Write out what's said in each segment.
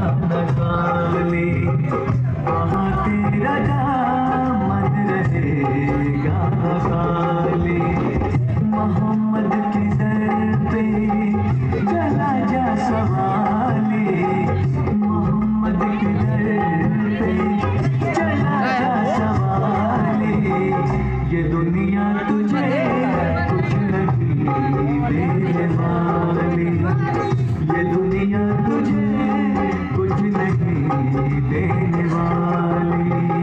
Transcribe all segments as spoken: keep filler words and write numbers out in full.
गाना गाले, वहाँ तेरा दामन रहे गाना गाले। मोहम्मद के दर पे चला जा सवाले, मोहम्मद के दर पे चला जा सवाले। ये दुनिया तुझे कुछ नहीं देने वाली, ये दुनिया तुझे कुछ नहीं देने वाली।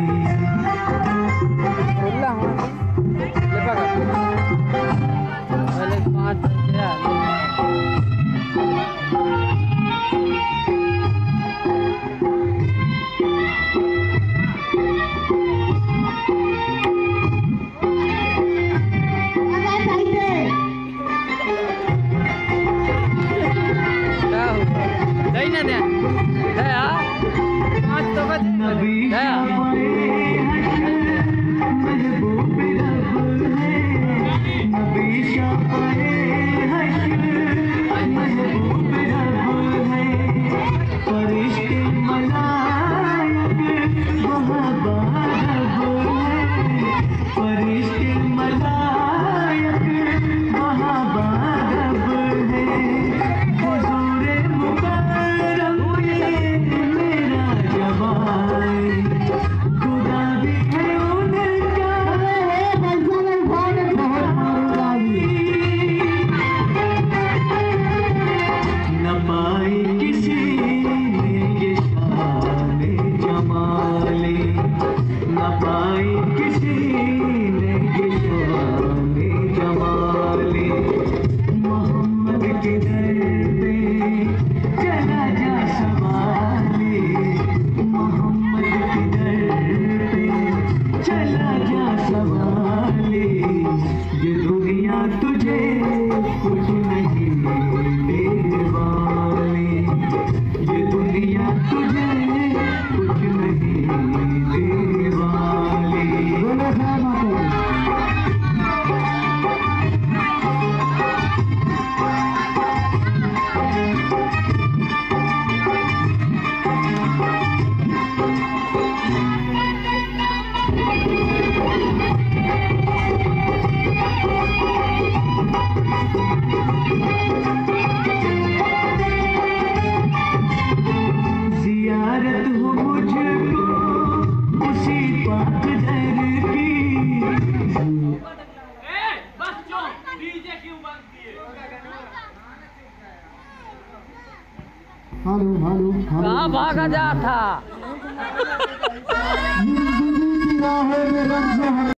हालो हालो कहाँ भागा जा था।